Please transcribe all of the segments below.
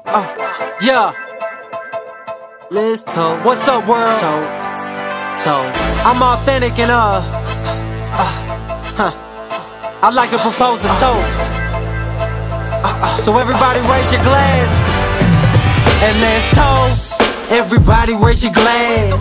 Yeah. Liz Toast. What's up, world? Toast. I'm authentic and I'd like to propose a toast. So everybody raise your glass and let's toast. Everybody raise your glass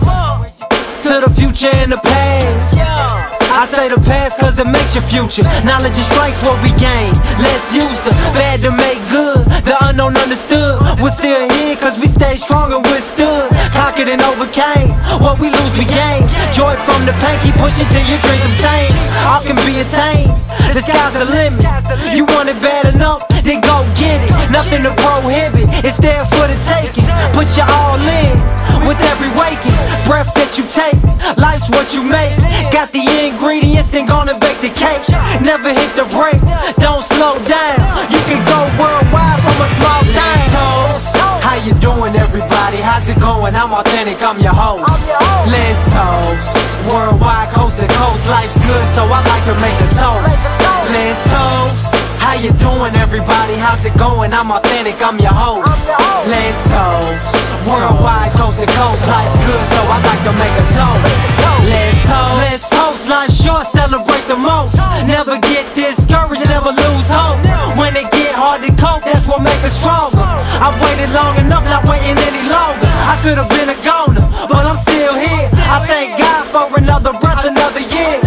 to the future and the past. I say the past cause it makes your future. Knowledge and strength's what we gain. Let's use the bad to make good. The unknown understood. We're still here cause we stay strong and withstood. Conquered and overcame. What we lose we gain. Joy from the pain. Keep pushing till your dreams obtain. All can be attained. The sky's the limit. You want it bad enough, then go get it. Nothing to prohibit. It's there for the taking. Put your all in with every waking breath that you take. Life's what you make. Got the ingredients, then gonna bake the cake. Never hit the brake, don't slow down. You can go worldwide from a small town. How you doing, everybody? How's it going? I'm authentic, I'm your host. Let's toast. Worldwide, coast to coast. Life's good, so I like to make a toast. Let's toast. How you doing, everybody? How's it going? I'm authentic, I'm your host. Let's toast. Worldwide, coast to coast. Life's good, so I like to make a toast. Let's toast. Let's toast. Life's short, celebrate the most. Never get discouraged, never lose hope. When it get hard to cope, that's what make us stronger. I've waited long enough, not waiting any longer. I could have been a goner, but I'm still here. I thank God for another breath, another year.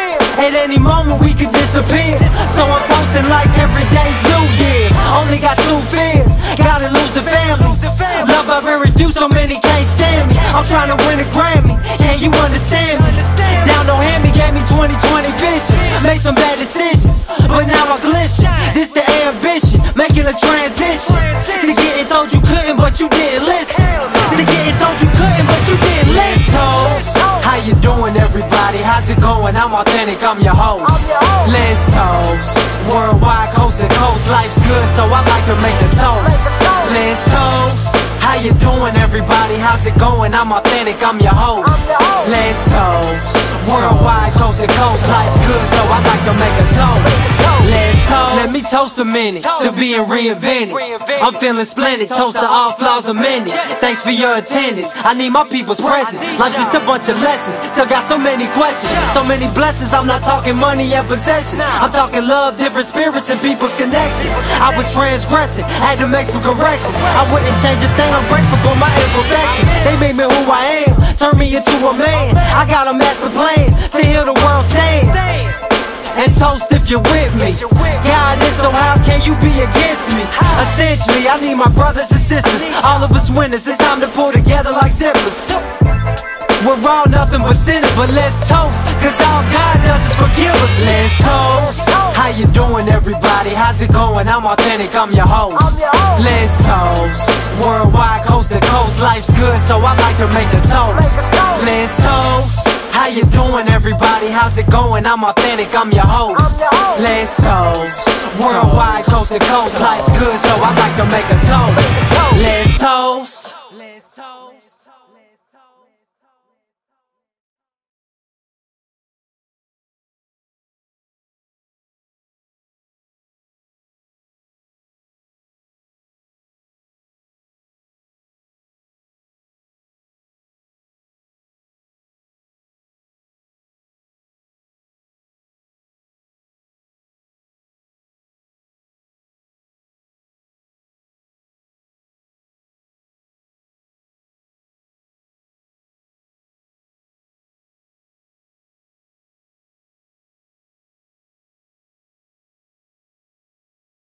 At any moment we could disappear. So I'm toasting like every day's New Year's. Only got two fears, gotta lose a family. Love I've been refused, so many can't stand me. I'm trying to win a Grammy, can you understand me? Down no hand me, gave me 20/20 vision. Made some bad decisions, but now I glisten. This the ambition, making a transition. To getting told you couldn't, but you didn't listen. To getting told you couldn't, but you didn't listen. How you doing, everybody? How's it going? I'm authentic, I'm your host. Let's toast. Worldwide, coast to coast. Life's good, so I like to make a toast. Let's toast. How you doing, everybody? How's it going? I'm authentic, I'm your host. Let's toast. Worldwide, coast to coast. Life's good, so I like to make a toast. Let's toast. Let me toast a minute to being reinvented. I'm feeling splendid. Toast to all flaws amended. Thanks for your attendance. I need my people's presence. Life's just a bunch of lessons. Still got so many questions, so many blessings. I'm not talking money and possessions. I'm talking love, different spirits and people's connections. I was transgressing, had to make some corrections. I wouldn't change a thing. I'm grateful for my imperfections. They made me who I am, turned me into a man. I got a master plan to heal the world stand. And toast if you're with me. God is, so how can you be against me? Essentially, I need my brothers and sisters. All of us winners, it's time to pull together like zippers. We're all nothing but sinners, but let's toast, cause all God does is forgive us. Let's toast. How you doing, everybody? How's it going? I'm authentic, I'm your host. Let's toast. Worldwide, coast to coast. Life's good, so I like to make a toast. Let's toast. How you doing, everybody? How's it going? I'm authentic, I'm your host. Let's toast. Worldwide, coast to coast. Life's good, so I like to make a toast. Let's toast.